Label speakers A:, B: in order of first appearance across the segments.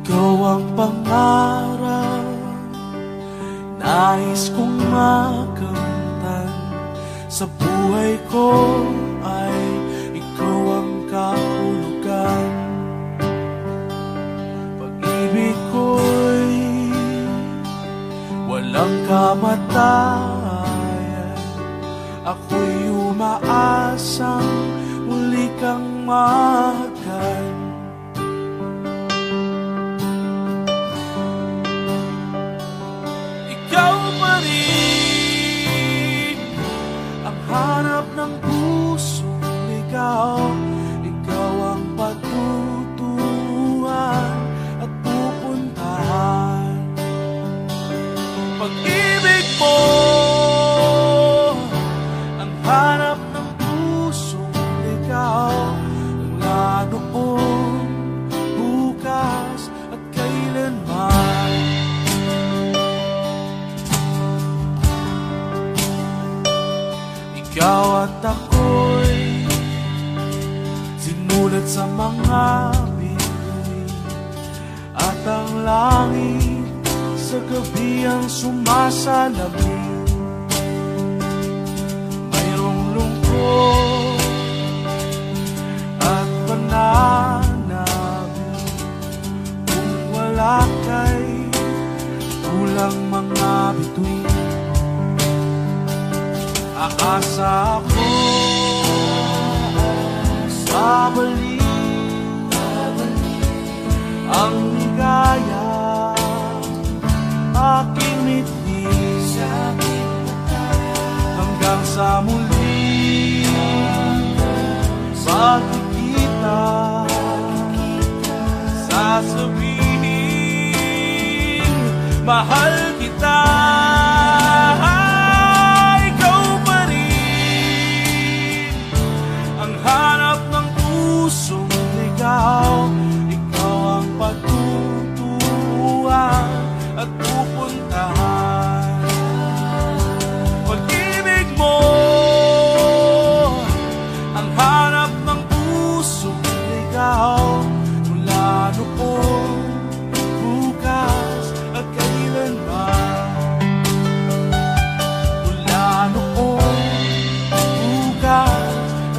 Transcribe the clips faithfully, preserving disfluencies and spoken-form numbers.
A: ikaw ang pangarap, nais kong makamtan. Sa buhay ko ay ikaw ang kahulugan. Pag-ibig ko'y walang kamatayan. Ako'y umaasang muli kang mahagkan. Ikaw pa rin ang hanap ng pusong ligaw. Ikaw ang patutuhan at pupuntahan. Pag-ibig mo ang hanap ng pusong ligaw. Mula noon, bukas at kailanman. Ikaw at ako'y sinulat sa mga bituin, at ang langit sa gabi ang sumasalamin. Mayroong lungkot at pananabik, kung wala kay kulang mga bituin. Aasa ako babalik ang ligaya, aking mitlis hanggang sa muli pagkikita. Sasabihin mahal kita. Hanap ng pusong ligaw, ikaw ang patutuhan at pupuntahan. Pag-ibig mo ang hanap ng pusong ligaw. Mula noon, bukas at kailanman. Mula noon, bukas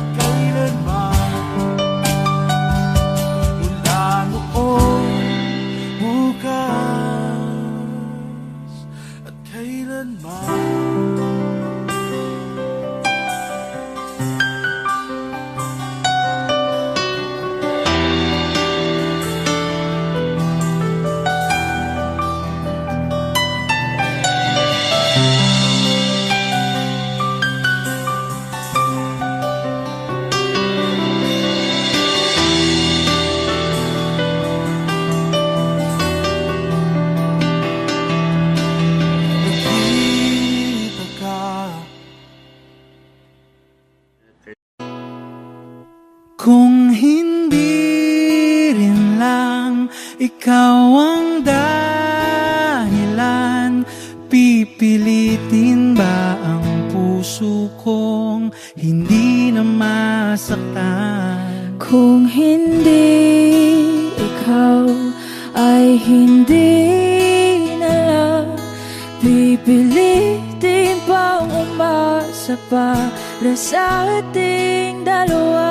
A: kung hindi rin lang ikaw ang dahilan, pipilitin ba ang puso kong hindi na masaktan?
B: Kung hindi ikaw ay hindi na lang, pipilitin bang umasa para sa ating dalawa?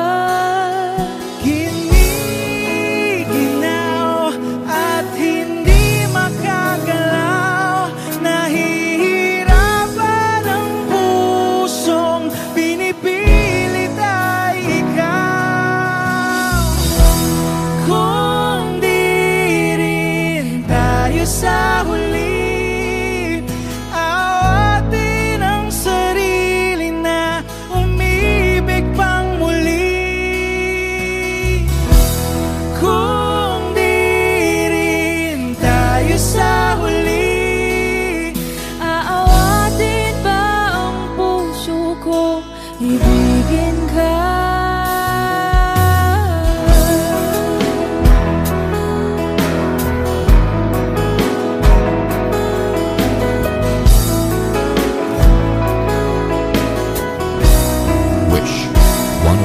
A: Sa huli, awatin ang sarili na umibig pang muli. Kung di rin tayo sa huli,
B: aawatin ba ang puso ko ibigin ka?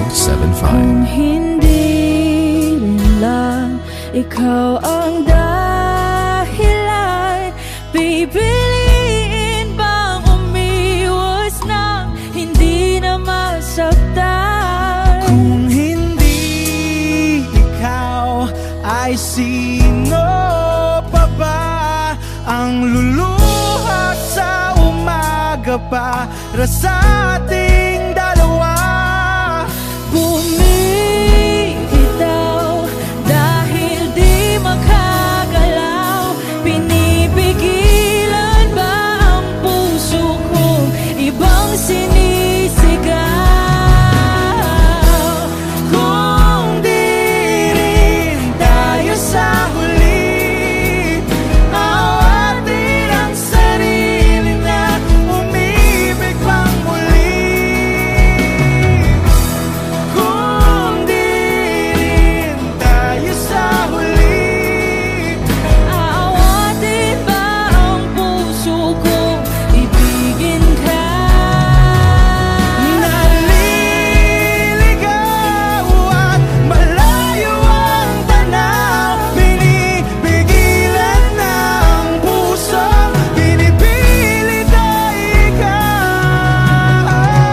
B: Kung hindi rin lang ikaw ang dahil, Pipiliin bang umiwas nang hindi na masaktan?
A: Kung hindi ikaw, ay sino pa ba ang luluha sa umaga para sa ating dalawa?
B: Bumibitaw dahil di makagalaw. Pinipigilan ba ang puso kong ibang sinisigaw?
A: Kung di rin tayo sa huli, awatin ang sarili na umibig pang muli. Kung di rin tayo sa huli,
B: Aawatin ba ang puso kong ibigin ka?
A: naliligaw at malayo ang tanaw, pinipigilan ng puso, pinipilit ay ikaw.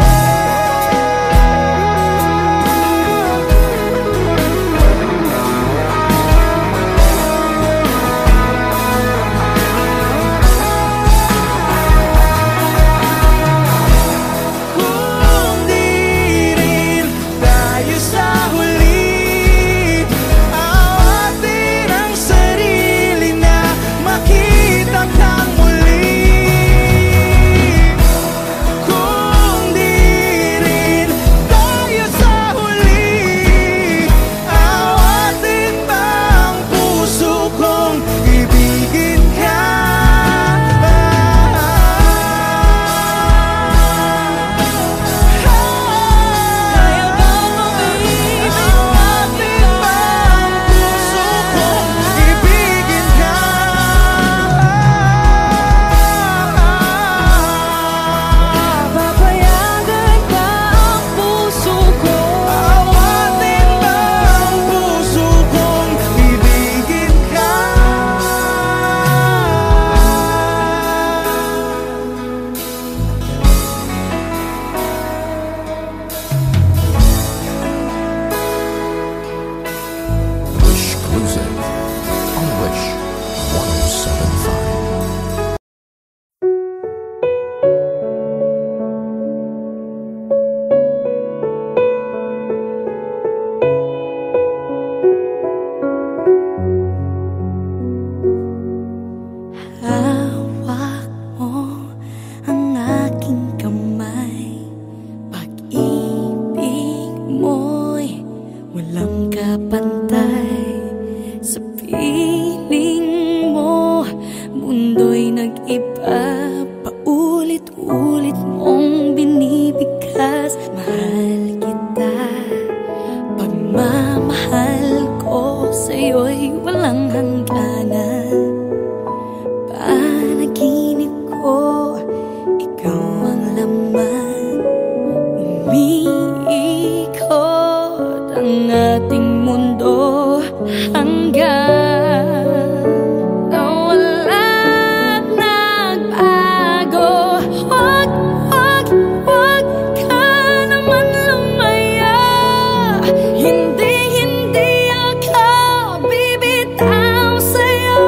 A: Kung di rin tayo sa huli, awatin ang sarili na makita kang muli. Kung di rin tayo sa huli, awatin ba ang puso kong ibigin ka?
B: Kaya bang umibig
A: Awatin ba ang puso kong ibigin ka?
B: Papayagan ba ang puso ko?
A: Awatin ba ang puso kong ibigin ka?
C: Wish Cruising on Wish one oh seven point five.
B: Hawak mo ang aking kamay. Pag-ibig mo'y walang kapantay. Sa piling mo, mundo'y nag-iba. Paulit-ulit mong binibigkas. Mahal kita, pagmamahal ko sa'yo'y walang hangganan. Panaginip ko, ikaw ang laman. Umiikot ang ating mundo hanggang nawala at nagbago. Wag, wag, wag ka naman lumaya. Hindi, hindi ako bibitaw sa'yo.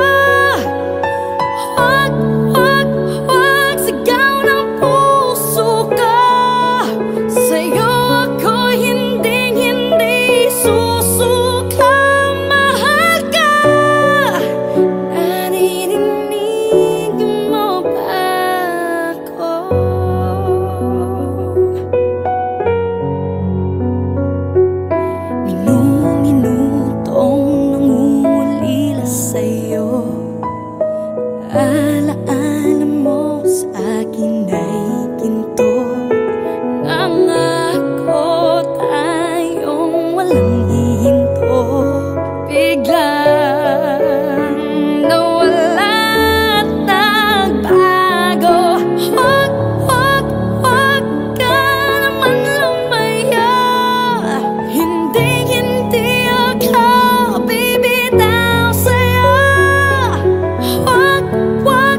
B: Wag, wag, wag sigaw ng puso ko. Sa'yo ako hinding hindi susuka. Mahal ka, naririnig mo ba ako? Minu-minutong nangungulila sa'yo. Alaala mo sa akin ay ginto. Nangako tayong walang hihinto. Biglang nawala at nagbago. Wag, wag, wag ka naman lumaya. Hindi, hindi ako bibitaw sa'yo. Wag, wag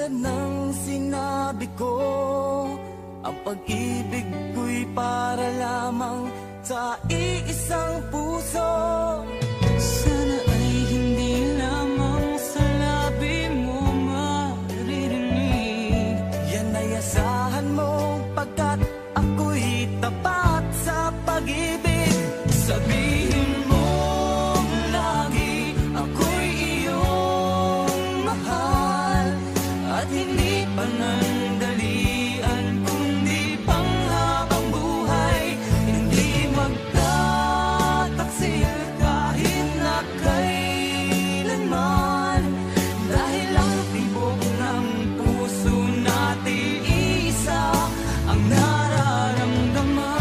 A: Tulad ng sinabi ko, ang pag-ibig ko'y para lamang sa iisang puso.
D: Sana ay hindi lamang sa labi mo maririnig.
A: Yan ay asahan mo pagkat ako'y tapat sa pag-ibig. Sabihin mo lagi ako'y iyong mahal, at hindi panandalian kundi panghabang buhay. Hindi magtataksil kahit na kailanman, dahil ang tibok ng puso natin isa ang nararamdaman.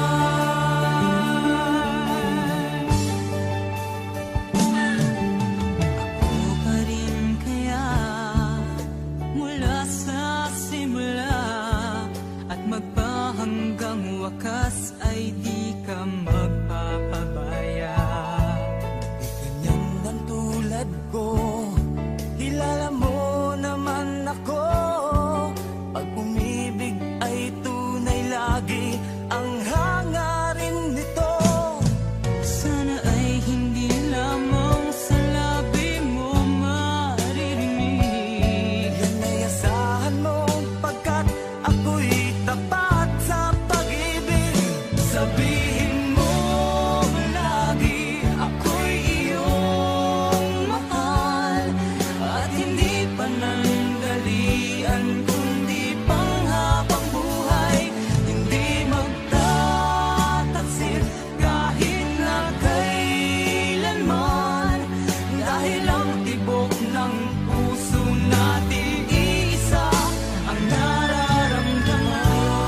D: Ako pa rin kaya mula sa simula, at magpa hanggang wakas ay di ka magpapabaya.
A: Ganyan ang tulad ko, kilala mo naman ako. Pag umibig ay tunay lagi ang hangarin nito.
D: Sana ay hindi lamang sa labi mo maririnig.
A: Yan ay asahan mo pagkat ako'y tapat sa pag-ibig. Sabihin mo lagi ako'y iyong mahal, at hindi panandalian kundi panghabang buhay. Hindi magtataksil kahit na kailanman, dahil ang tibok ng puso natin isa ang nararamdaman.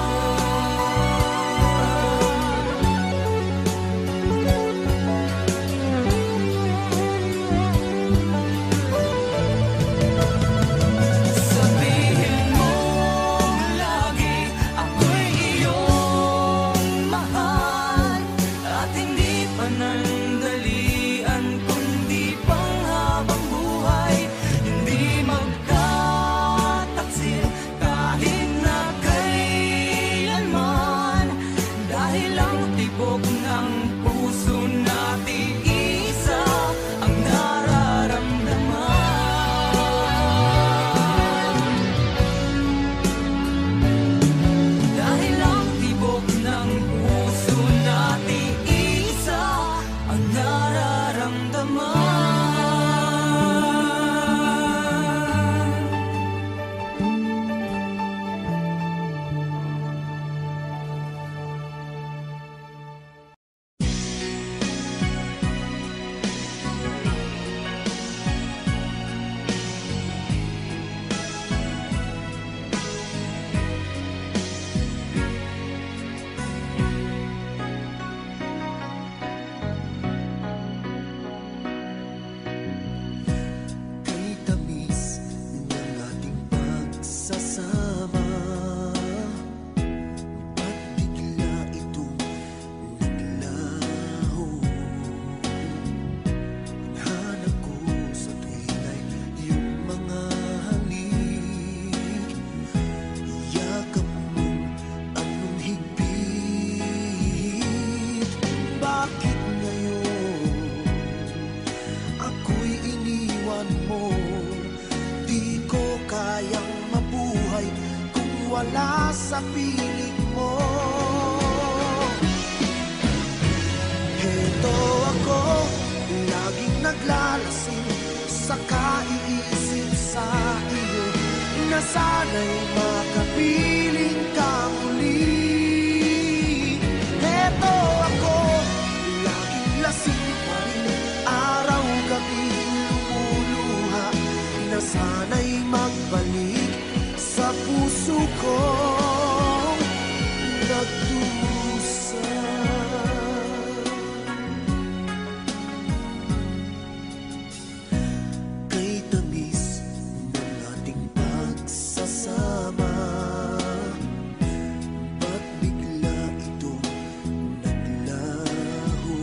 A: Sabihin mo lagi ako'y iyong mahal, at hindi panandalian kundi panghabang buhay. Hindi magtataksil kahit na kailanman, dahil ang tibok ng puso natin isa ang nararamdaman. Dahil ang tibok ng puso natin isa ang nararamdaman. Kay tamis ng ating pagsasama, ba't bigla itong naglaho? Hanap ko sa tuwing ay iyong mga halik, yakap mong anong higpit. Bakit ngayon ako'y iniwan mo? Di ko kayang mabuhay kung wala sa piling mo. Heto ako, laging naglalasing sa kaiisip sa iyo, na sana'y makapiling ka muli. Heto ako, laging lasing pa rin, araw-gabi lumuluha, na sana'y magbalik sa puso kong nagdusa. Kay tamis ng ating pagsasama, ba't bigla itong naglaho?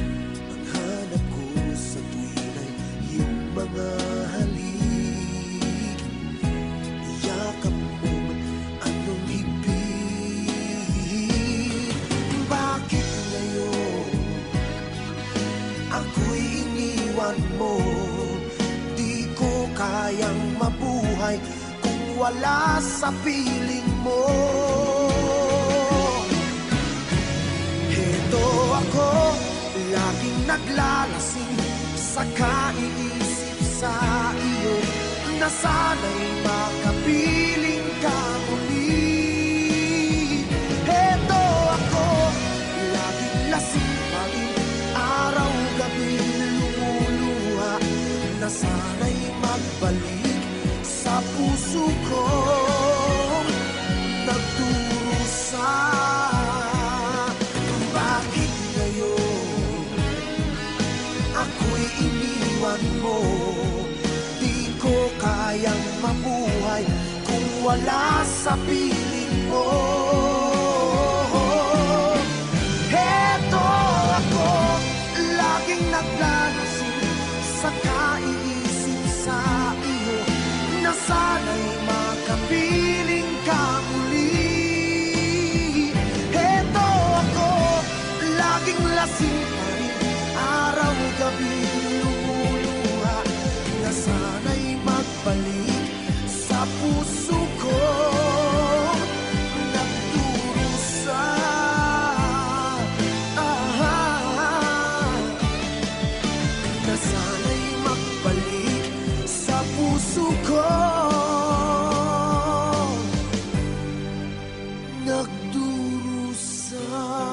A: Ang hanap ko sa tuwin ay iyong mga halik, kayang mabuhay kung wala sa piling mo. Heto ako, laging naglalasing sa kaiisip sa iyo, na sana'y makapiling ka muli. Heto ako, laging lasing pa rin, araw-gabi lumuluha, na sana'y magbalik sa puso ko nagdurusa. Bakit ngayon ako'y iniwan mo? Di ko kayang mabuhay kung wala sa piling mo. Heto ako, laging naglalasing sa kaiisip sa iyo, na sana'y makapiling ka muli. Heto ako, laging lasing pa rin, araw-gabi lumuluha, na sana'y magbalik sa puso ko nagdurusa. Ah, na sana'y magbalik sa puso ko nagdurusa.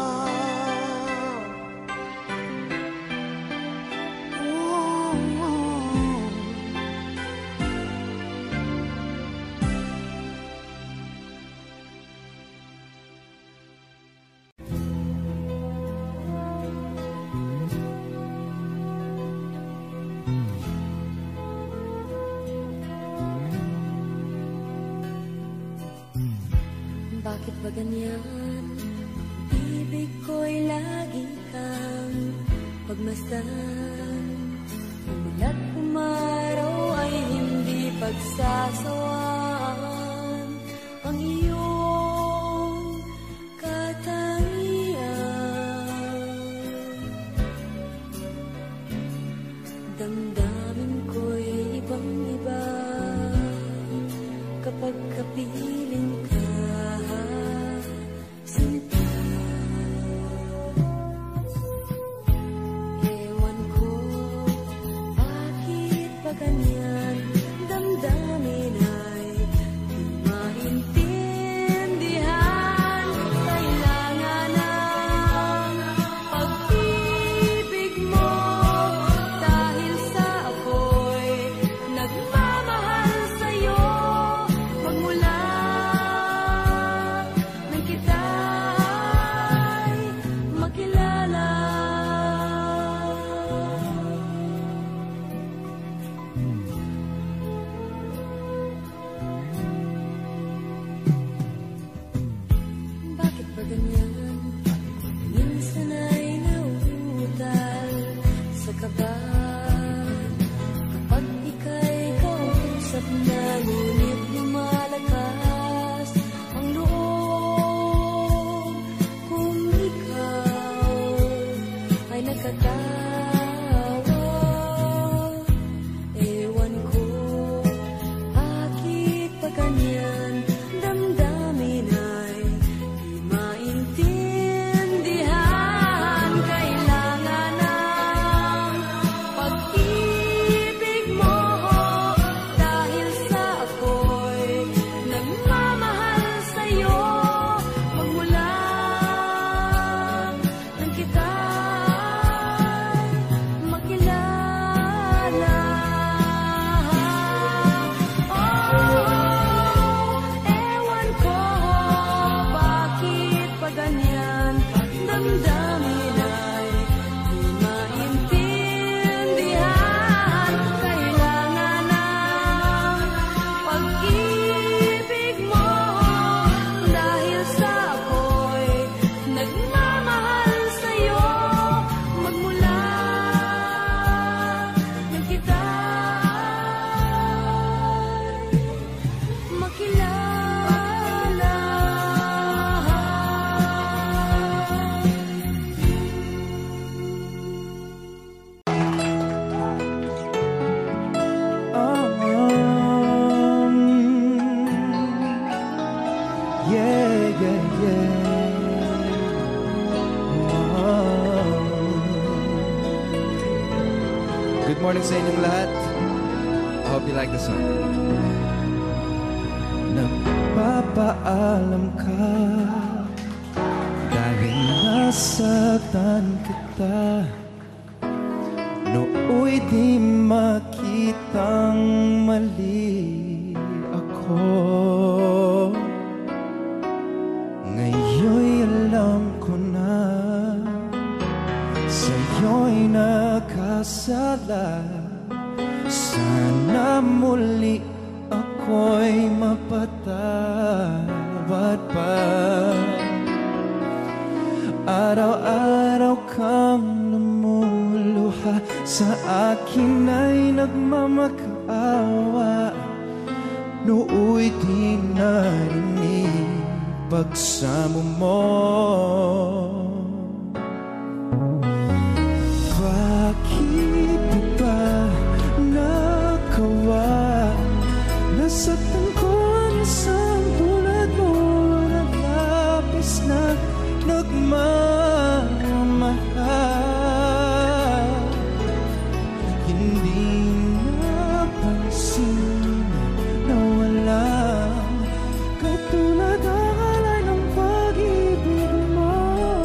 B: Bakit ba ganyan? Ibig ko'y lagi kang pagmasdan. Umulat umaraw ay hindi pagsasawaan ang iyong katangian. Damdamin ko'y ibang-iba kapag kapiling ka. Ganyan, damdamin ay di maintindihan. Kailangan ng pag-ibig mo, dahil sa ako'y nagmamahal sa'yo. Magmula nang kita'y makilala. Ganyan, minsan ay nauutal sa kaba kapag ika'y kausap na, ngunit lumalakas ang loob kung ikaw ay nagkatawa. Ewan ko, bakit pa ganyan, damdamin ay maintindihan. Kailangan ng pag-ibig mo, dahil sa ako
E: morning sa inyong lahat. I hope you like the song. Nagpapaalam ka dahil nasaktan kita. Nooy di makitang mali ako. Ngayon'y alam ko na sa'yo'y nakasala. Sana muli ako'y mapatawad pa. Araw-araw kang lumuluha, sa akin ay nagmamakaawa. Nooy di narinig pagsamo mo. Bakit ba nakawa? Nasaktan ko ang isang tulad mo, naglapis na nagmamahal. Hindi napansin na walang katulad ang alay ng pag-ibig mo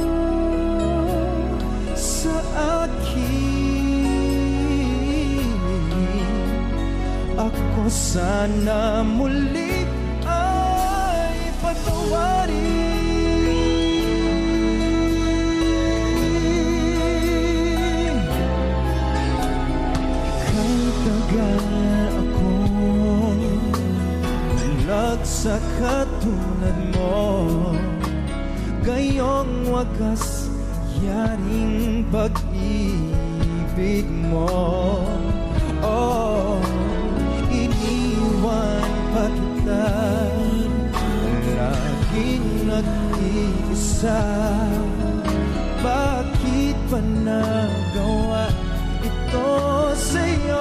E: sa akin. Ako sana muli ay patawarin. Sa katulad mo, gayong wagas yaring pag-ibig mo. Oh, iniwan pa kita, laging nag-iisa. Bakit pa nagawa ito sa'yo?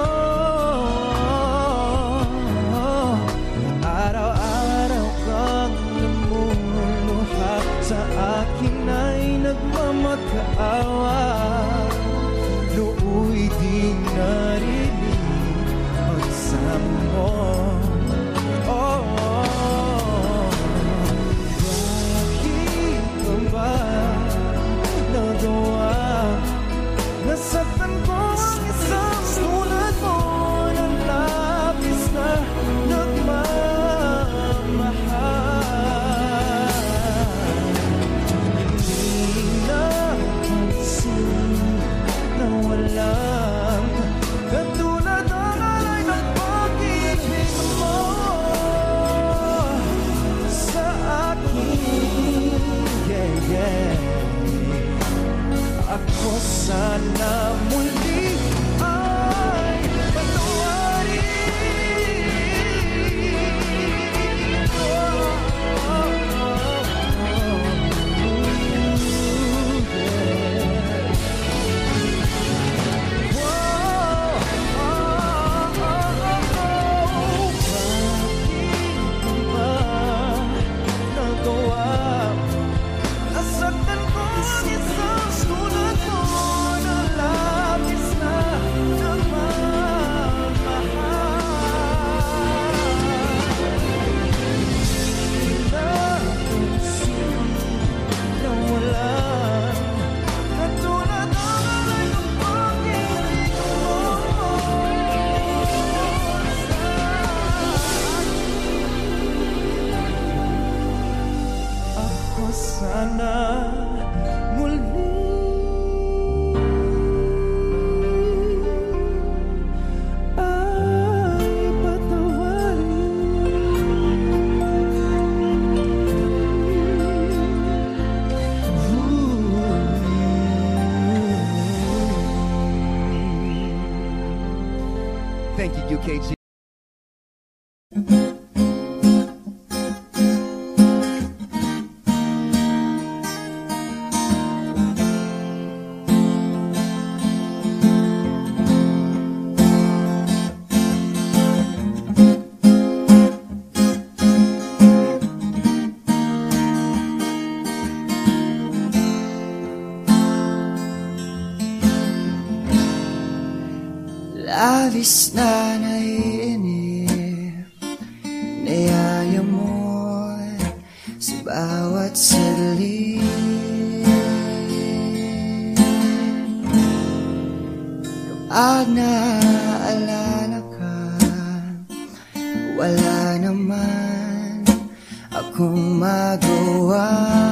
E: Sa akin ay nagmamakaawa. Nooy di narinig pagsamo mo. Oh, oh. Bakit pa ba nagawa? Nasaktan ko ang isang tulad mo, ng lapis na nagmamahal. Walang katulad ang alay ng pag-ibig mo sa akin. Yeah, yeah. Ako sana muli ay patawarin. Oh, oh, oh, oh. Sana muli ay patawarin. Thank you, U K G.
F: labis na naiinip, niyaya mo sa bawat sali. Kapag naaalala ka, wala naman akong magawa.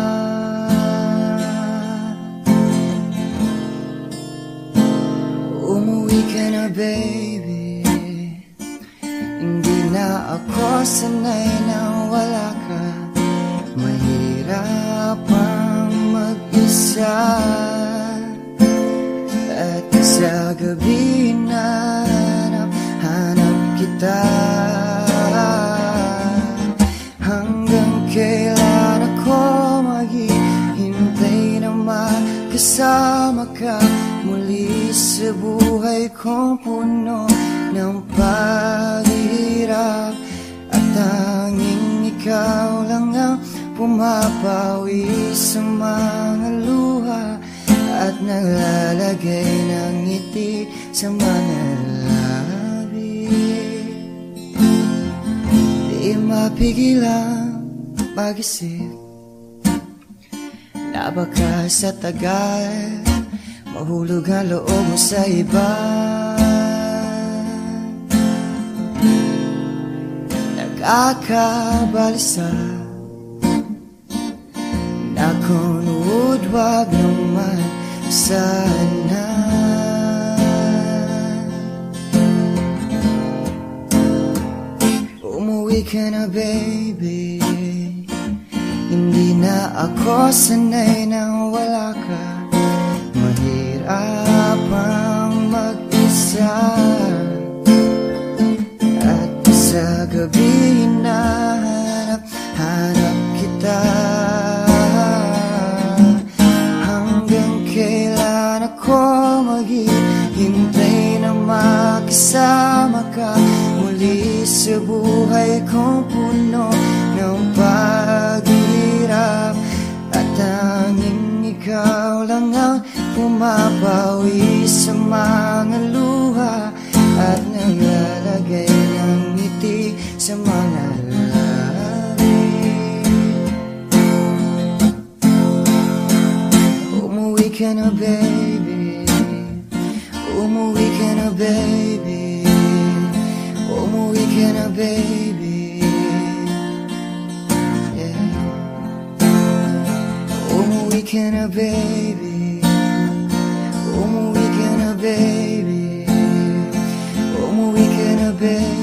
F: Umuwi ka na baby, hindi na ako sanay na wala ka. Mahirap ang mag-isa, at sa gabi hanap, hanap kita. Hanggang kailan ako maghihintay na makasama ka muli sa buhay kong puno ng paghihirap. At tanging ikaw lang ang pumapawi sa mga luha at naglalagay ng ngiti sa mga labi. Di mapigil ang pag-isip na baka sa tagal mahulog ang loob mo sa iba. Nakakabalisa na kung wag naman sana. Umuwi ka na baby, hindi na ako sanay nang wala ka. Mahirap ang mag-isa, at sa gabi hinahanap, hanap kita. Kailan ako maghihintay na makasama ka muli sa buhay kong puno ng paghihirap. At tanging ikaw lang ang pumapawi sa mga luha at naglalagay ng ngiti sa mga labi. Umuwi ka na baby, umuwi ka na baby, umuwi ka na baby, yeah. Umuwi ka na baby, umuwi ka na baby, umuwi ka na baby.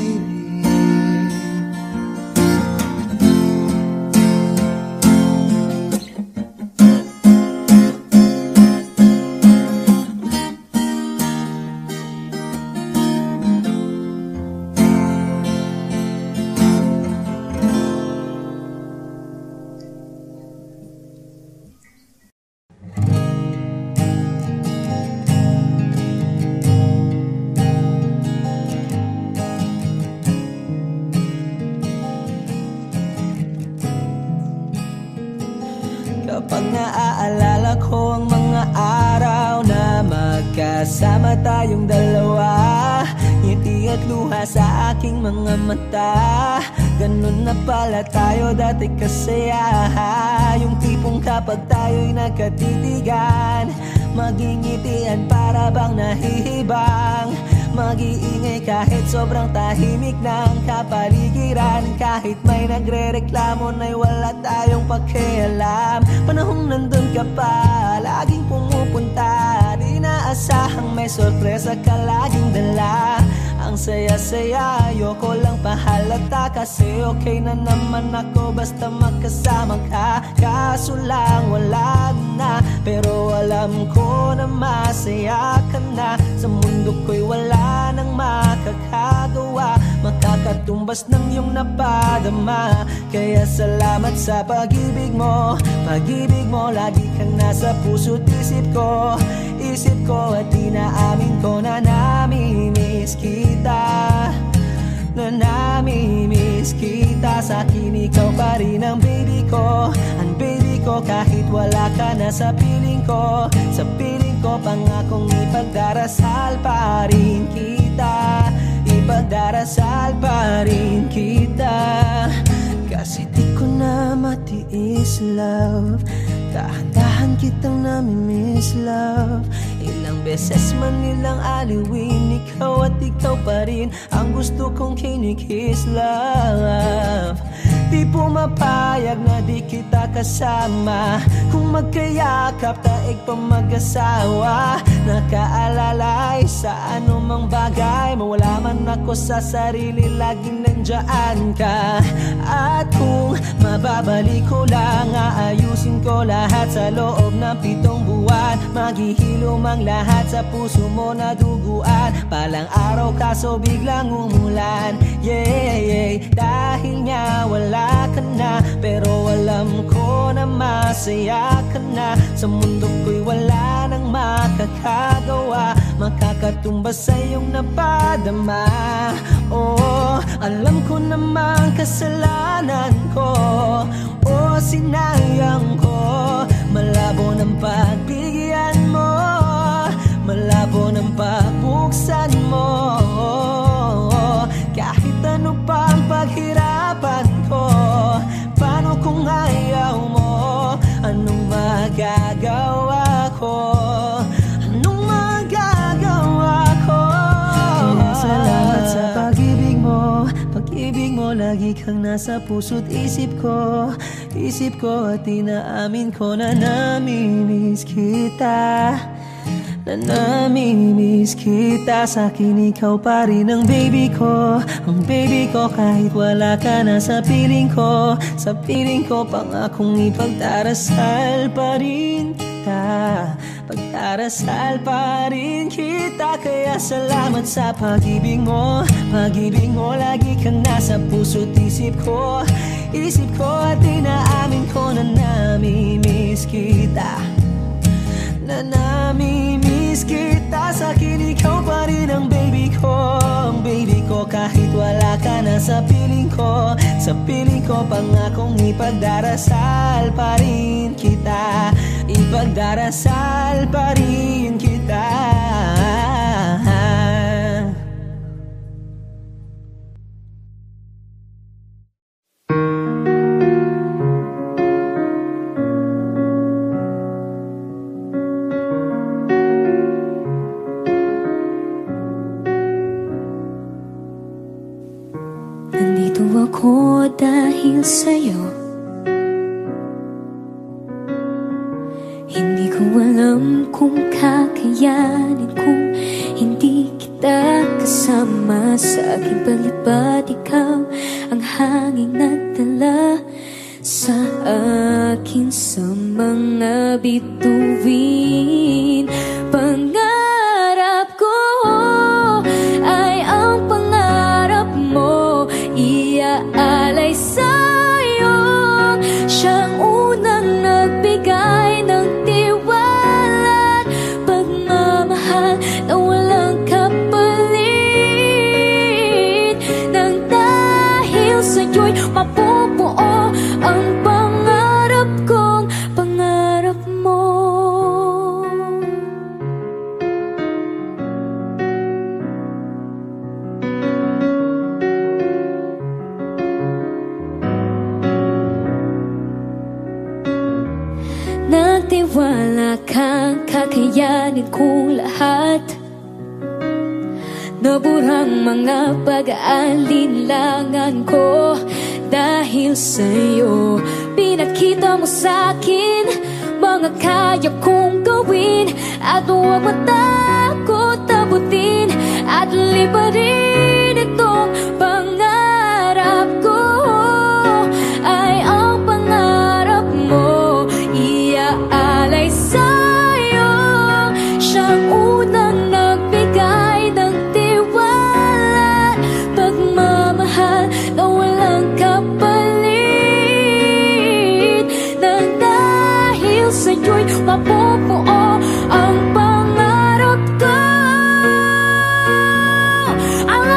G: Kapag naaalala ko ang mga araw na magkasama tayong dalawa, ngiti at luha sa aking mga mata. Ganun na pala tayo dati kasaya, yung tipong kapag tayo'y nagkatitigan, magingitian para bang nahihibang. Mag-iingay kahit sobrang tahimik ng kapaligiran, kahit may nagre-reklamo na'y wala tayong pakialam. Panahong nandun ka pa, laging pumupunta, di naasahang may sorpresa ka laging dala. Ang saya-saya, ayoko lang pahalata, kasi okay na naman ako basta magkasama ka. Kaso lang wala na, pero alam ko na masaya ka na. Sa mundo ko'y wala nang makakagawa, makakatumbas ng iyong napadama. Kaya salamat sa pag-ibig mo, pag-ibig mo, lagi kang nasa puso't isip ko. Isip ko at inaamin ko na namimiss kita, na namimiss kita. Sa akin ikaw pa rin ang baby ko, ang baby ko, kahit wala ka na sa piling ko. Sa piling ko pangakong ipagdarasal pa rin kita. ipagdarasal pa rin kita. Kasi di ko na matiis, love. Dahan-dahan kitang namimiss, love. Ilang beses man nilang aliwin, ikaw at ikaw pa rin ang gusto kong kinikiss, love. Di pumapayag na di kita kasama, kung magkayakap taig pa mag-asawa. Nakaalalay sa anumang bagay, mawala man ako sa sarili, laging nandyan ka. At kung mababalik ko lang, aayusin ko lahat sa loob ng pitong buwan. Maghihilom ang lahat sa puso mo na duguan. Palang araw kaso biglang umulan, yeah, yeah. Dahil nga wala ka na, pero alam ko na masaya ka na. Sa mundo ko'y wala nang makakagawa, makakatumbas sa iyong napadama. Oh, alam ko namang kasalanan ko, oh, sinayang ko. Malabo ng pagbigyan mo, malabo ng pagbuksan mo. Kahit ano pa ang paghirapan ko, paano kung ayaw mo? Anong magagawa ko? Anong magagawa ko? Kaya salamat sa pag-ibig mo. Pag-ibig mo, lagi kang nasa puso't isip ko. Isip ko at inaamin ko na namimiss kita, na namimiss kita. Sa'kin ikaw pa rin ang baby ko, ang baby ko. Kahit wala ka na sa piling ko, sa piling ko, pangakong ipagdarasal pa rin kita, pagdarasal pa rin kita. Kaya salamat sa pag-ibig mo. Pag-ibig mo, lagi kang nasa puso't isip ko. Isip ko at inaamin ko na namimiss kita, na namimiss kita. Sa'kin ikaw pa rin ang baby ko, ang baby ko. Kahit wala ka na sa piling ko, sa piling ko, pangakong ipagdarasal pa rin kita, ipagdarasal pa rin kita.
B: Ako dahil sa'yo, hindi ko alam kung kakayanin kung hindi kita kasama. Sa aking palibad, ikaw ang hanging nagdala sa akin sa mga bituin. Pangarap ko ay ang pangarap mo, iaalay sa'yo. Siyang unang nagbigay ng tiwala at pagmamahal na walang kapalit. Nang dahil sa'yo'y mapubuo ang pangarap kong pangarap mo. Nagtiwala kang kakayanin kong lahat, naburang mga pag-aalinlangan ko. Dahil sa'yo, pinakita mo sa'kin mga kaya kong gawin. At huwag matakot abutin at liparin itong pangarap ko. Ay ang pangarap mo, iaalay sa'yo. Siyang unang nagbigay ng tiwala, pagmamahal na walang kapalit. Nang dahil sa'yo'y mapupuo ang pangarap ko. Ang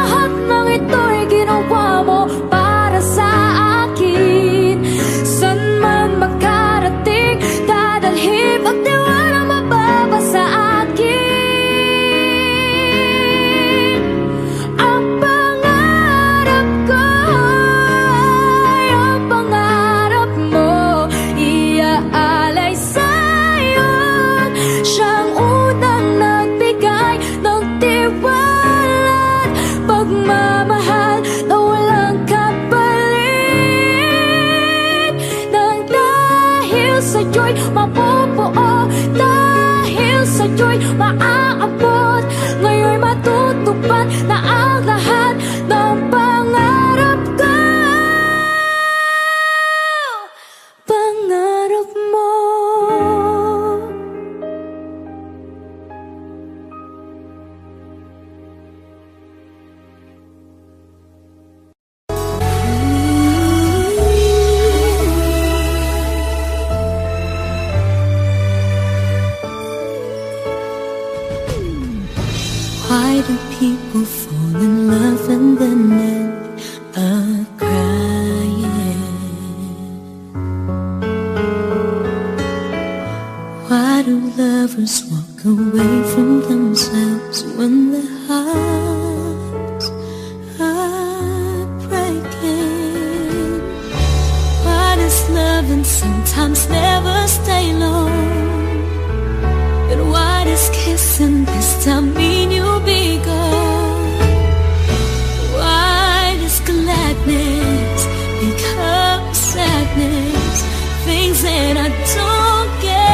B: lovers walk away from themselves when their hearts are breaking. What is love and sometimes never stay long? But what is kissing this time mean you'll be gone? Why does gladness become sadness? Things that I don't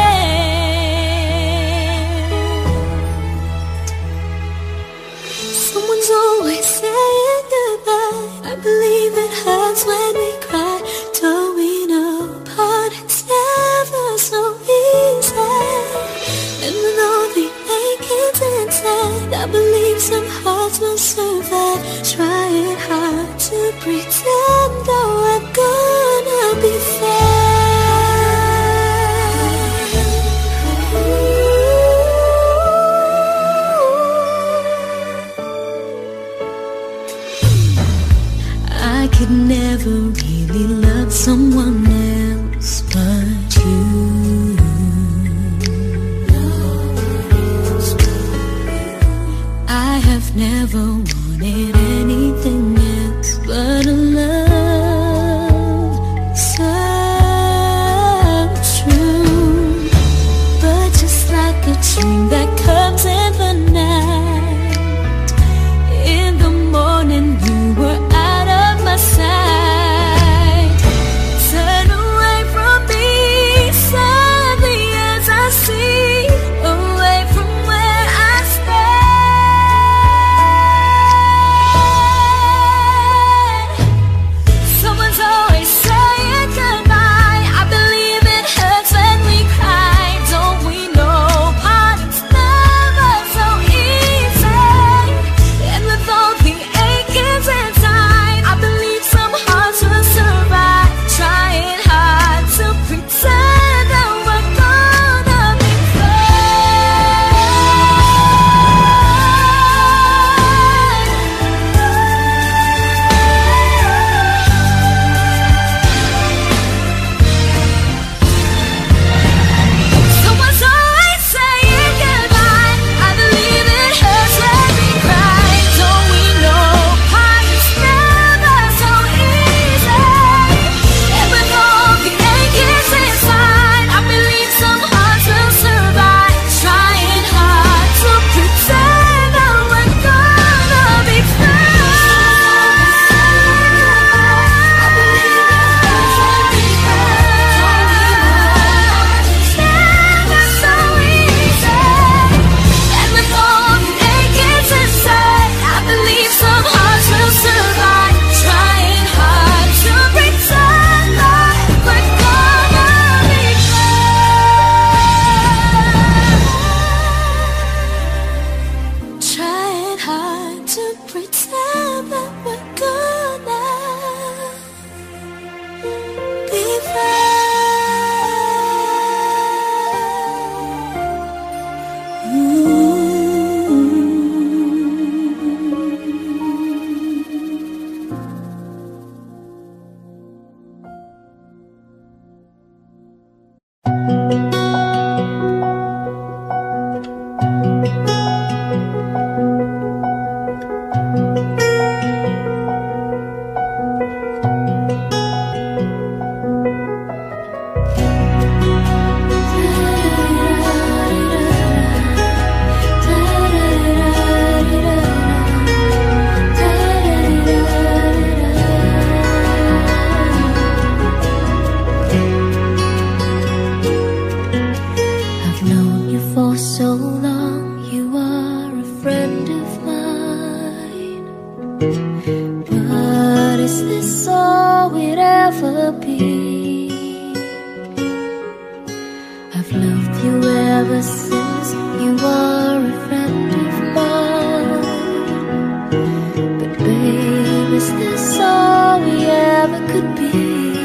B: get. Someone's always saying goodbye. I believe it hurts when we cry. Don't we know part it's never so easy? And with all the achings inside, I believe some hearts will survive. Trying hard to pretend that we're gonna be fair. I could never really love someone else but you. I have never wanted anything else but a love so true. But just like a dream that comes in the night, in the morning you were out of my sight. Turn away from me sadly as I see, away from where I stand. Someone's always saying goodbye. I believe it hurts when we cry. Don't we know parting's never so easy? And with all the achings inside, I believe some hearts will survive. Trying hard to pretend that we're gonna be Someone's always saying goodbye. I believe it hurts when we cry. Don't we know parting's never so easy? And with all the achings inside, I believe some hearts will survive. Trying hard to pretend that we're gonna be friends. I believe it hurts when we cry. Never so easy. And with all the achings inside, I believe some hearts will survive. Trying hard to pretend that we're gonna be friends. Trying hard to pretend that we're gonna be I've known you for so long, you are a friend of mine. But is this all we'd ever be? I've loved you ever since you are a friend of mine. But babe, is this all we ever could be?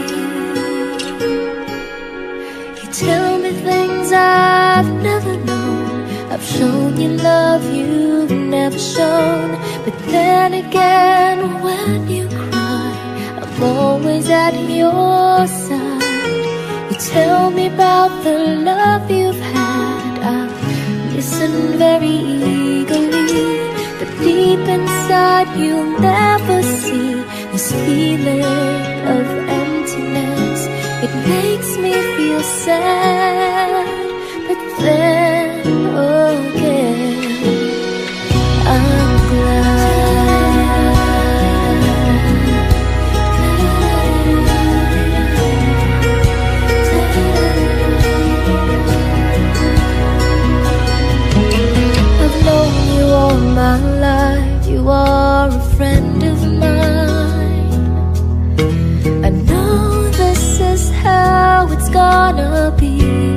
B: You tell me things I've never known. I've shown you love you've never shown. But then again, when you cry, I'm always at your side. You tell me about the love you've had. I'm listen very eagerly, but deep inside you'll never see this feeling of emptiness. It makes me feel sad, but then again I'm glad. I've known you all my life, you are a friend of mine. I know this is how it's gonna be.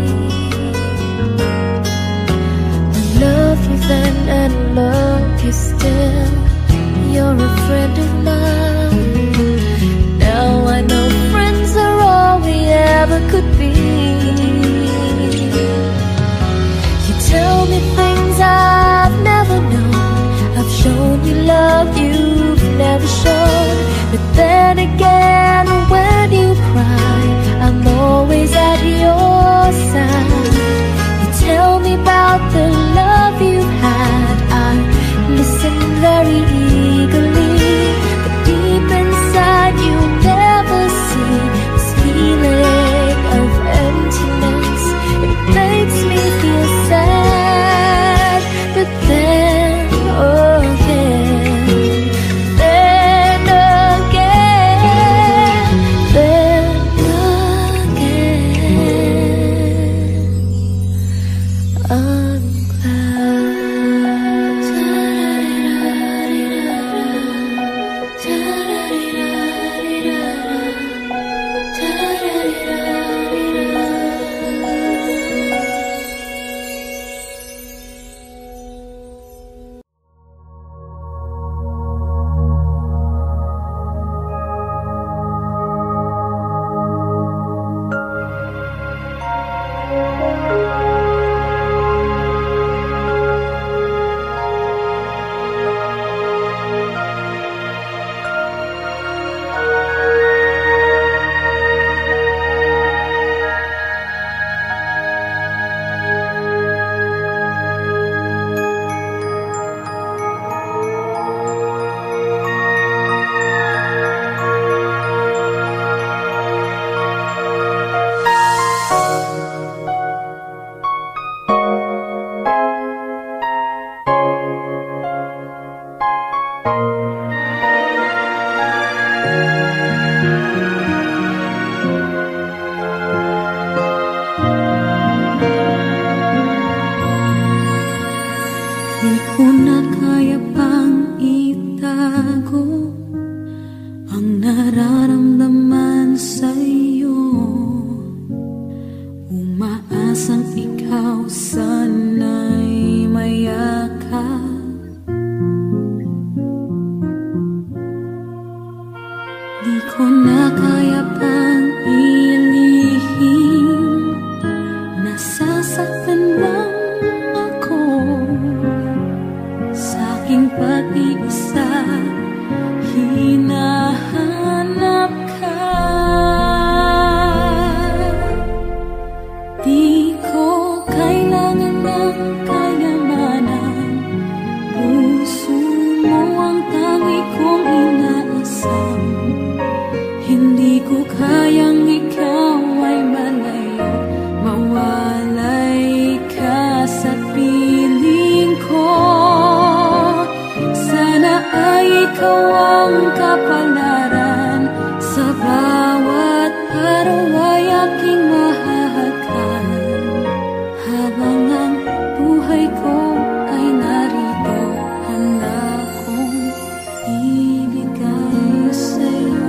B: I love you then and love you still. You're a friend of mine. Now I know friends are all we ever could be. You tell me things I've never known. I've shown you love you've never shown. But then again, when you cry, I'm always at your side. You tell me about the love you've had. I listen very eagerly, but deep inside you never see this feeling of emptiness. It makes me feel sad, but then again, then again, then again, I'm
D: Di ko na kaya pang itago ang nararamdaman sa'yo. Umaasang ikaw sana'y mayakap. Di ko na kaya pang ilihim, nasasaktan lang ako sa aking pag-iisa. Hinahanap ka, di ko kailangan ng kayamanan. Puso mo ang tangi kong inaasam. Hindi ko kayang ikaw ay malayo, mawalay ka sa piling ko. Sana ay ikaw ang kapalaran, sa bawat araw ay aking mahahagan. Habang ang buhay ko ay narito, handa kong ibigay sa'yo.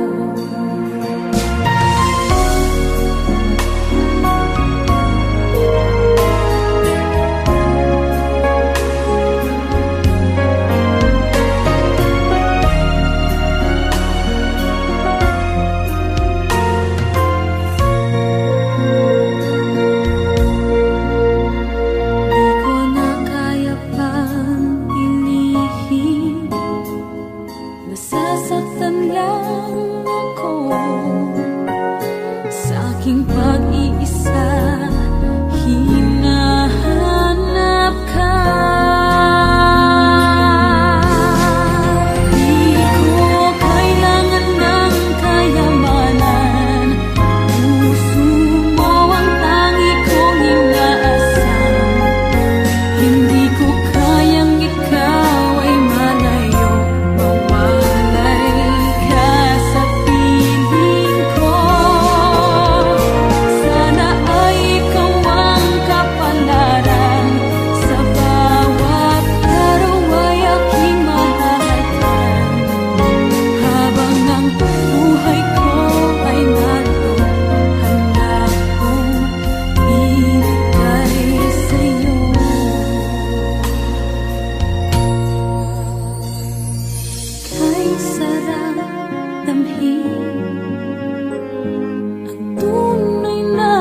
D: Nasasaktan lang ako sa aking pag-iisa. Hinahanap ka, damhin ang tunay na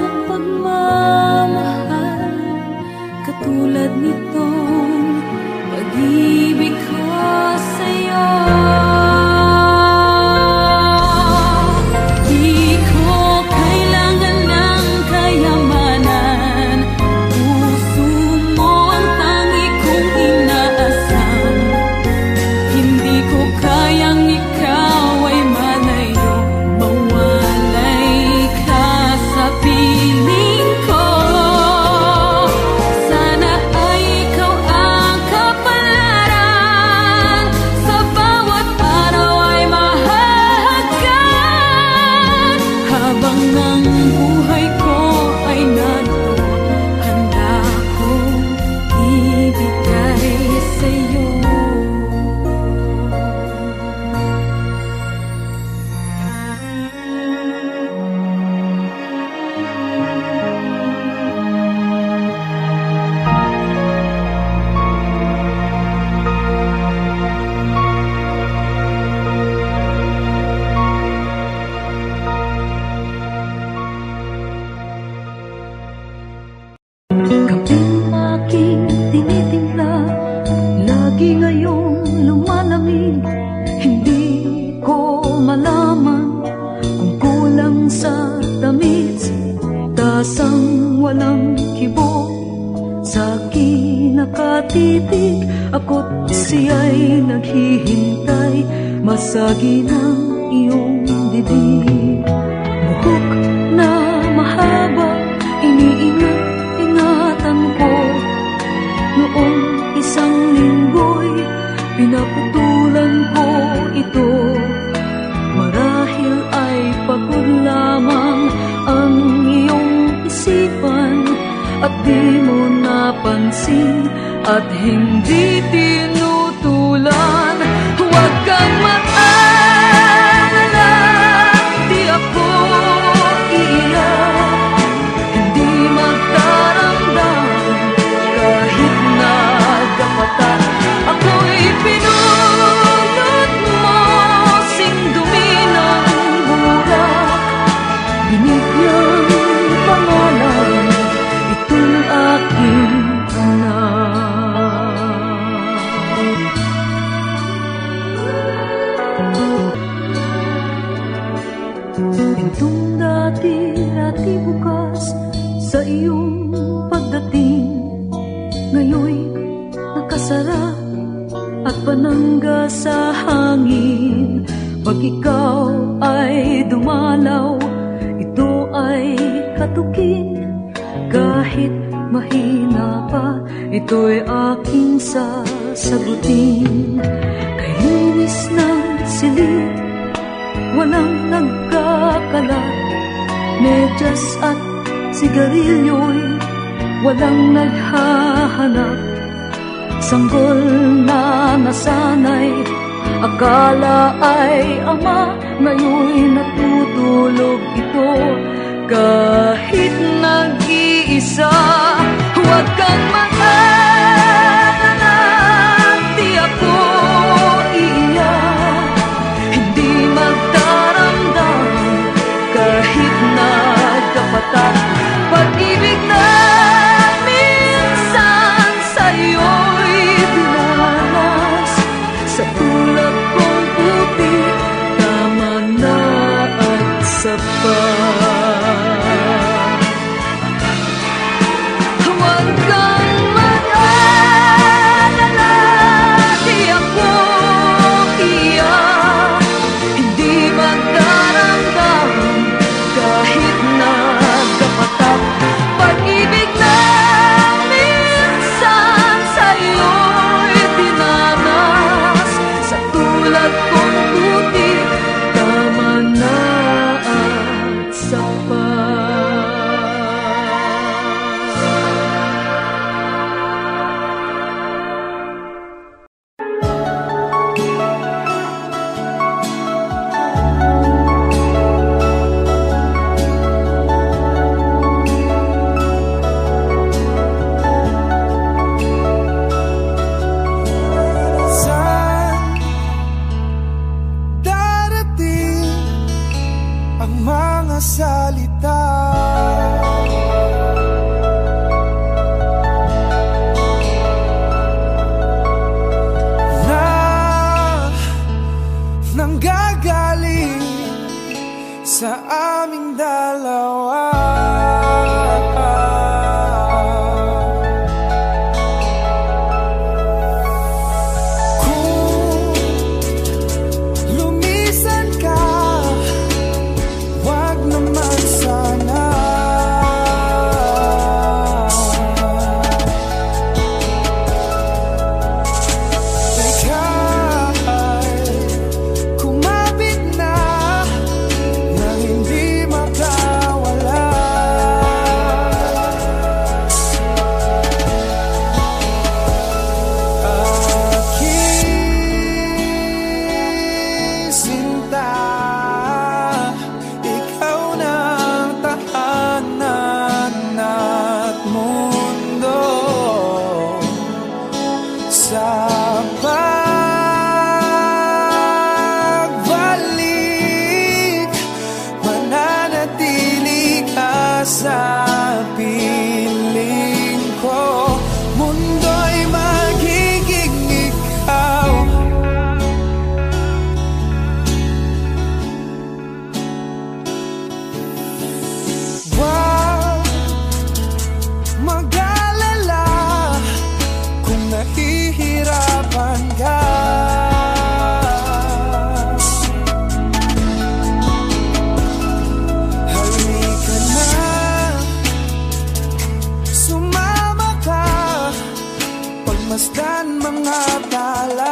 D: pagmamahal, katulad nitong pag-ibig ko sa'yo. Di ko kailangan ng kayamanan, puso mo ang tangi kong inaasam. Hindi ko kayang ikaw ay malayo, mawalay ka sa piling ko. Sana ay ikaw ang kapalaran, sa bawat araw ay mahahagkan. Habang ang buhay ko ay naroon, handa kong ibigay sa'yo. Kaping aking tinitimpla, lagi ngayong lumalamig. Hindi ko malaman kung kulang sa tamis, tasang walang kibo sa akin nakatitig. Ako't siya'y naghihintay, masagi ng iyong bibig. Buhok na mahaba, iniingat ingatan ko. Noong isang linggo'y pinaputulan ko ito. Marahil ay pagod lamang ang iyong isipan, at di mo napansin at hindi tinutulan. Huwag kang mag-alala, di ako iiyak, hindi magdaramdam kahit nagkapatan. Ako'y pinunod mo, sing dumi ng burak, binigyang pangalan itong aking anak. Itong dati-dati bukas sa iyong pagdating, ngayoy nakasara at panangga sa hangin. Pag ikaw ay dumalaw, ito ay katukin. Kahit mahina pa, ito'y aking sasagutin. Kainis ng silid, walang nagkakalat, medyas at sigarilyo'y walang naghahanap. Sanggol na nasanay, akala ay ama, ngayon'y natutulog ito kahit nag-iisa. Huwag kang mag-alala, di ako iiyak, hindi magdaramdam kahit nagkapatan. Pag-ibig na minsan sa'yo'y dinanas, sa tulad kong puti, tama na at sapat. Huwag kang mag-alala, di ako iiyak, hindi magdaramdam kahit nagkapatap. Pag-ibig na minsan sa'yo'y dinanas, sa tulad kong puti, tama na at
E: ang mga salita. Na nanggagaling sa aming dalawa. Masdan mga tala.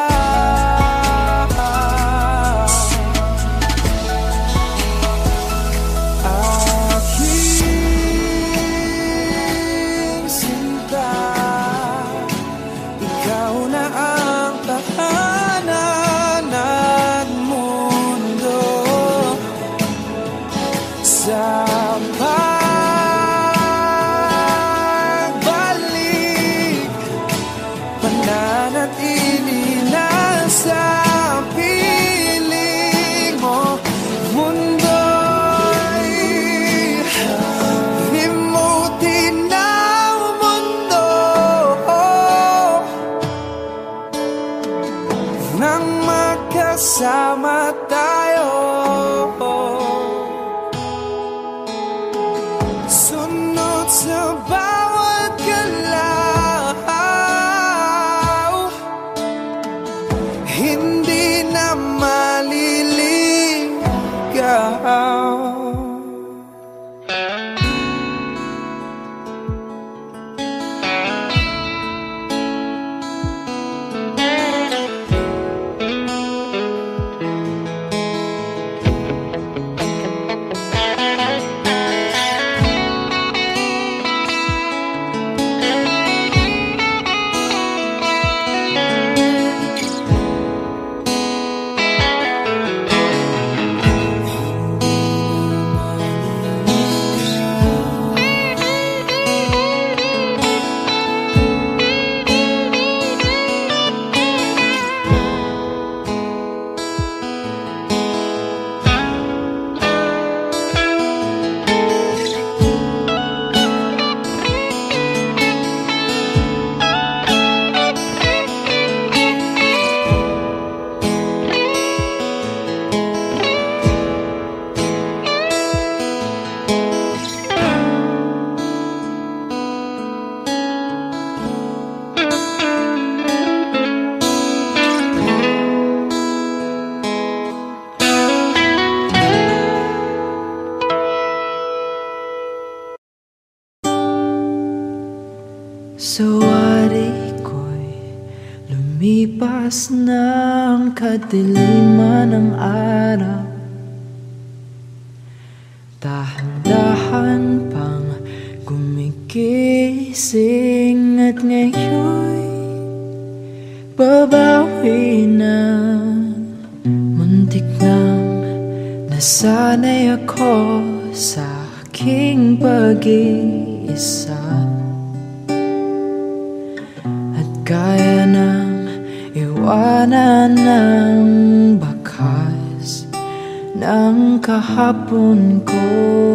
E: Aking sinta, ikaw na ang tahanan at mundo. Sa pananatili na sa piling mo, mundo'y limutin ng mundo nang magkasama tayo. Sunod sa bawat galaw, hindi na maliligaw.
G: Sawari ko'y lumipas ng kadiliman ng araw. Dahan-dahan pang gumigising at ngayon'y babawi na. Muntik nang nasanay ako sa aking pag-iisa. Kaya nang iwanan ng bakas ng kahapon ko.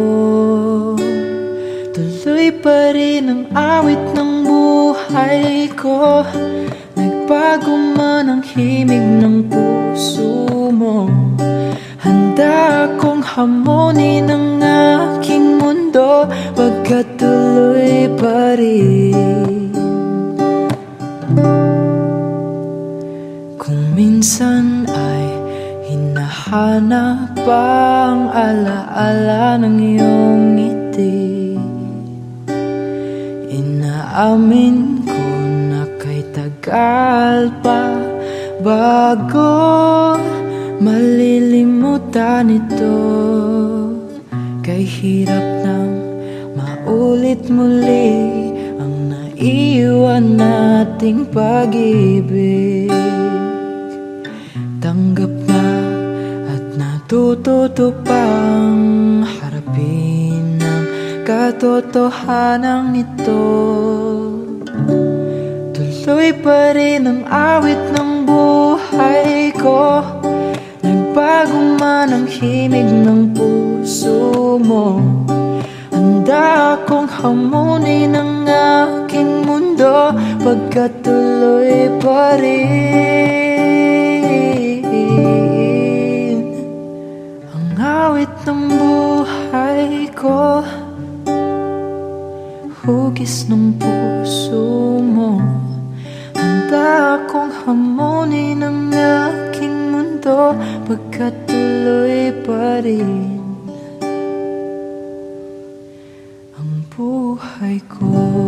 G: Tuloy pa rin ang awit ng buhay ko. Nagbago man ang himig ng puso mo. Handa akong hamonin ang aking mundo, pagkat tuloy pa rin. Kung minsan ay hinahanap ang alaala ng iyong ngiti, inaamin ko na kay tagal pa bago malilimutan ito. Kay hirap nang maulit muli ang naiwan nating pag-ibig. Tanggap na at natututo pang harapin ang katotohanan nito. Tuloy pa rin ang awit ng buhay ko. Nagbago man ang himig ng puso mo. Handa akong hamunin ang aking mundo, pagkat tuloy pa rin ang awit ng buhay ko. Hugis ng puso mo. Handa akong hamunin ang aking mundo, pagkat tuloy pa rin ang buhay ko.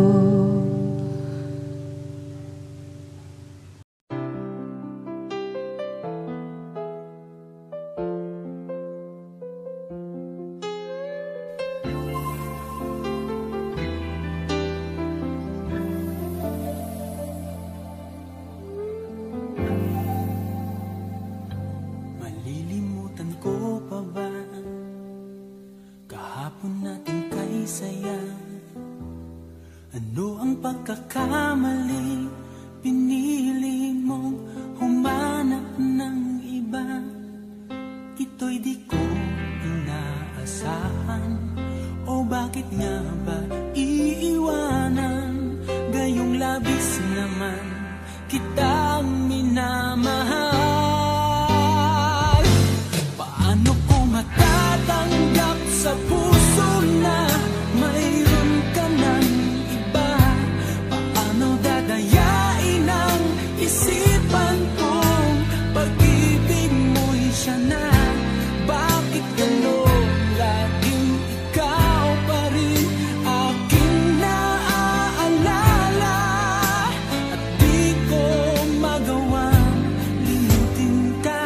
H: Ano ang pagkakamali? Pinili mong humanap ng iba. Ito'y di ko inaasahan. O bakit nga ba iiwanan? Gayong labis naman kitang minamahal. Paano ko matatanggap sa puso na mayroon ka ng iba? Paano dadayain ang isipan kong pag-ibig mo'y siya na? Bakit gano'n laging ikaw pa rin aking naaalala? At di ko magawang limutin ka.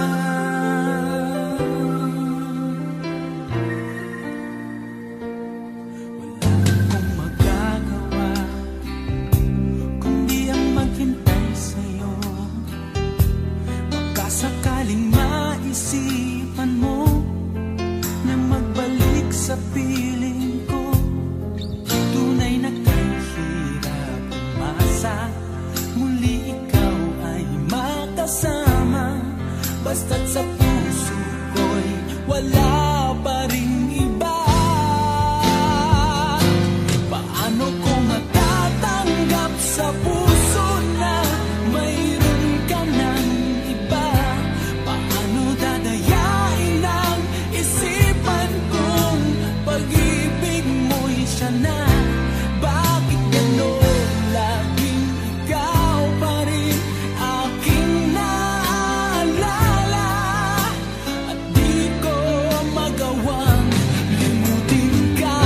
H: Sakaling maisipan mo na magbalik sa piling ko, tunay na kahirap umasa, muli ikaw ay makasama. Basta't sa puso ko'y wala pa ring iba. Paano ko matatanggap sa puso na mayroon ka ng iba? Dadayain ang isipan kong pag-ibig mo'y siya na. Bakit gano'n laging ikaw pa rin aking naaalala? At di ko magawang limutin ka.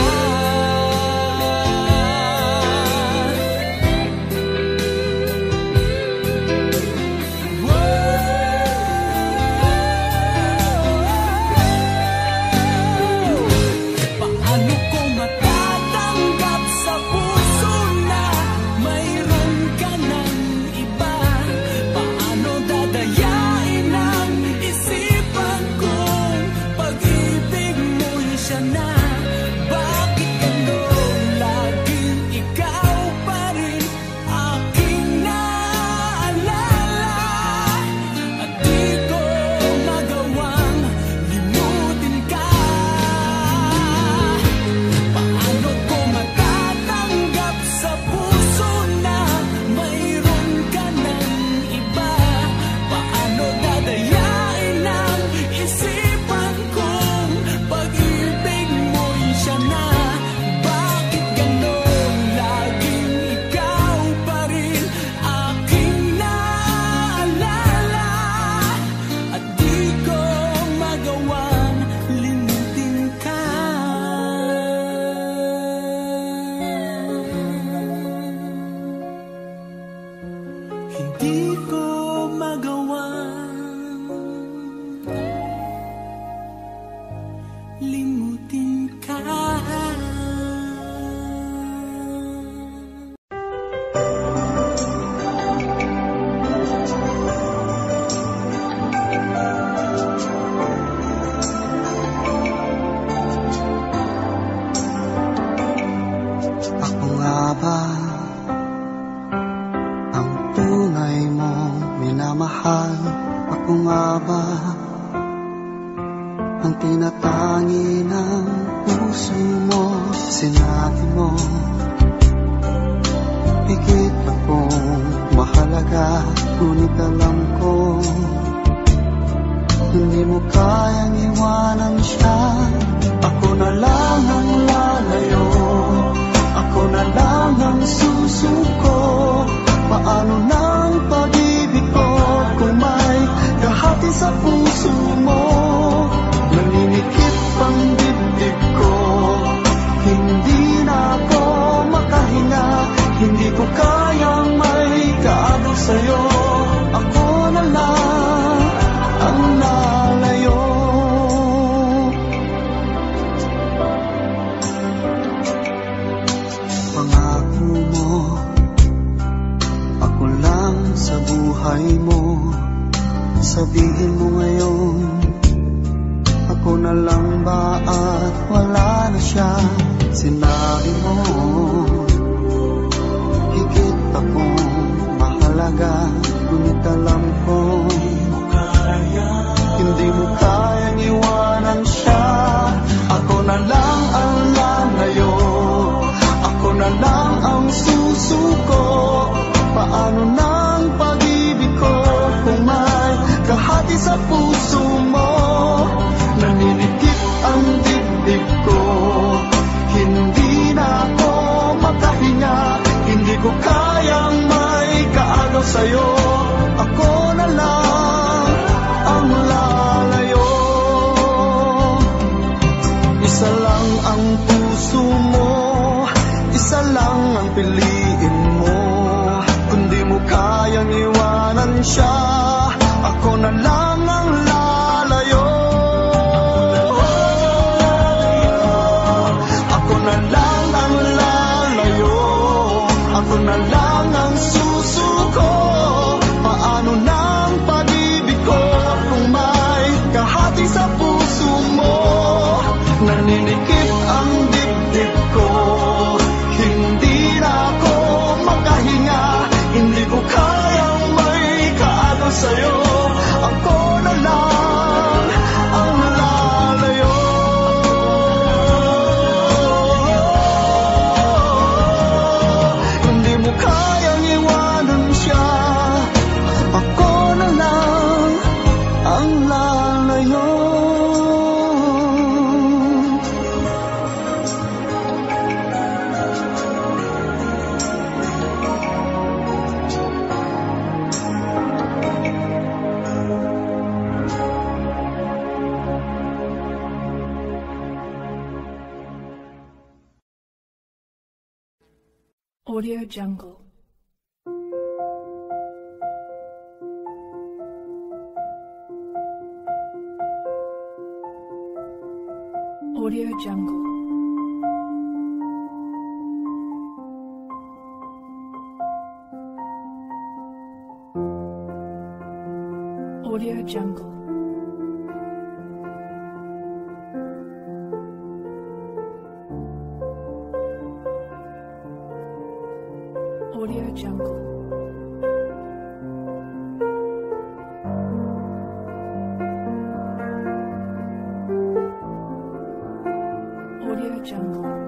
H: Limutin limutin ka.
F: Ako nga ba ang tunay mong minamahal? Ako nga ba ang tinatangi ng puso mo? Sinabi mo higit akong mahalaga, ngunit alam ko hindi mo kayang iwanan siya. Ako na lang ang lalayo, ako na lang ang susuko. Paano nang pag-ibig ko kung may kahati sa puso mo? Naninikip ang dibdib ko, hindi na ako makahinga. Hindi ko kayang may kaagaw sa'yo. Ako na lang ang lalayo. Pangako mo, ako lang sa buhay mo. Sabihin mo ngayon, ako na lang ba at wala na siya? Sinabi mo higit akong mahalaga, ngunit alam ko hindi mo kayang iwanan siya. Ako na lang ang lalayo, ako na lang ang susuko. Paano nang pag-ibig ko kung may kahati sa puso mo? Naninikip ang dibdib ko, hindi na ako makahinga. Hindi ko kayang may kaagaw sa'yo. Ako na lang ang lalayo. Isa lang ang puso mo, isa lang ang piliin mo. Kung di mo kayang iwanan siya, ako na lang ang lalayo. Ako na lang ang lalayo, ako na lang ang susuko. Paano nang pag-ibig ko kung may kahati sa puso mo? Naninikip ang dibdib ko, hindi na ako makahinga. Hindi ko kayang may kaagaw sa'yo. Ako na lang ang lalayo. Hindi mo kayang iwanan siya. Ako na lang ang lalayo.
I: Audio Jungle. Audio Jungle. Audio Jungle. Audio Jungle. Audio Jungle.